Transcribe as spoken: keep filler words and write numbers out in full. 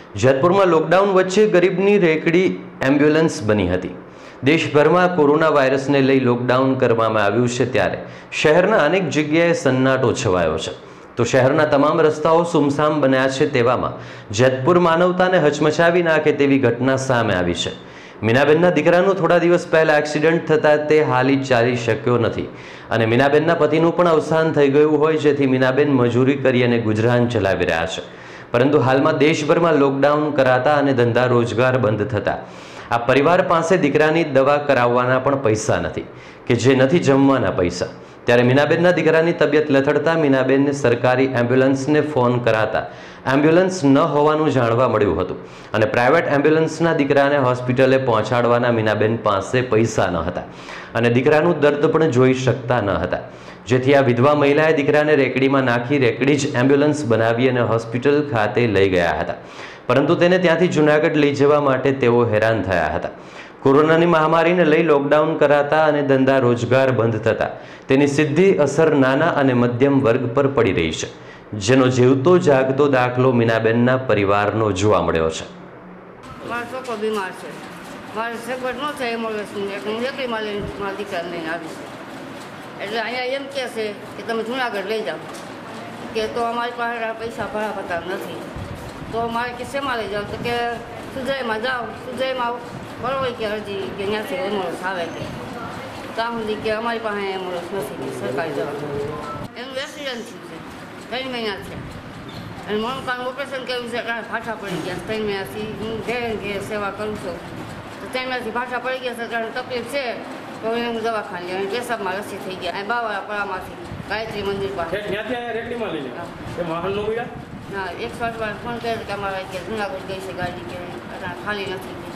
જેતપુરમાં lockdown વચ્ચે ગરીબની રેકડી ambulance બની હતી। દેશભરમાં કોરોના વાયરસને લઈ લોકડાઉન કરવામાં આવ્યું છે ત્યારે શહેરના અનેક જગ્યાએ સન્નાટો છવાયો છે તો શહેરના તમામ રસ્તાઓ સુમસામ બન્યા છે। તેવામાં જેતપુર માનવતાને હચમચાવી નાખે તેવી ઘટના સામે આવી છે। મીનાબેનના દીકરાનું થોડા દિવસ પહેલા એક્સિડન્ટ થતાં તે હાલી ચાલી શક્યો નથી અને મીનાબેનના પતિનું પણ અવસાન થઈ ગયું હોય, જેથી મીનાબેન મજૂરી કરી અને ગુજરાન ચલાવી રહ્યા છે। પરંતુ હાલમાં દેશભરમાં લોકડાઉન કરાતા અને ધંધા રોજગાર બંધ થતા આ પરિવાર પાસે દીકરાની દવા કરાવવાના પણ પૈસા નથી કે જે નથી જમવાના પૈસા। ત્યારે મીનાબેનના દીકરાની તબિયત લથડતા મીનાબેનને સરકારી એમ્બ્યુલન્સને ફોન કરાતા એમ્બ્યુલન્સ ન હોવાનું જાણવા મળ્યું હતું અને પ્રાઇવેટ એમ્બ્યુલન્સના દીકરાને હોસ્પિટલે પહોંચાડવાના મીનાબેન પાસે પૈસા ન હતા અને દીકરાનું દર્દ પણ જોઈ શકતા ન હતા, જેથી આ વિધવા મહિલાએ દીકરાને રેકડીમાં નાખી રેકડી જ એમ્બ્યુલન્સ બનાવી અને હોસ્પિટલ ખાતે લઈ ગયા હતા, પરંતુ તેને ત્યાંથી જૂનાગઢ લઈ જવા માટે તેઓ હેરાન થયા હતા। કોરોનાની મહામારીને લઈ લોકડાઉન કરાતા અને ધંધા રોજગાર બંધ થતા તેની સીધી અસર નાના અને મધ્યમ વર્ગ પર પડી રહી છે, જેનો જીવતો જાગતો દાખલો મીનાબેનના પરિવારનો જોવા મળ્યો છે। મારો છોકરો બીમાર છે, મારે સગવડ ન થાય એમ્બ્યુલન્સની, એટલે હું એકલીમાં લઈને મારા દીકરાને લઈને આવી છું। એટલે અહીંયા એમ કહે છે કે તમે જૂનાગઢ લઈ જાઓ, કે તો અમારી પાસે પૈસા ભરા ભરતા નથી, તો મારે કે શેમાં લઈ જાઓ, તો કે સુજયમાં જાઓ, સુજયમાં બરોબર કે અરજી કે ત્યાંથી એમ્બ્યુલન્સ આવે કે ત્યાં સુધી કે અમારી પાસે એમ્બ્યુલન્સ નથી સરકારી દવા। એનું એક્સિડન્ટ થયું છે, ત્રણ મહિના છે અને મનકાનું ઓપરેશન કર્યું છે, કારણ ફાટા પડી ગયા ત્રણ મહિનાથી હું ઘેર ઘેર સેવા કરું છું, તો ત્રણ મહિનાથી ફાટા પડી ગયા છે, કારણ તકલીફ છે તો એને હું દવાખાને અને પેશાબમાં રસી થઈ ગયા બાવાળા પડામાંથી ગાયત્રી મંદિર પાસે હા એકસો આઠ વાર ફોન કર્યો કે અમારા કે જૂનાગઢ ગઈ છે ગાડી કે ખાલી નથી।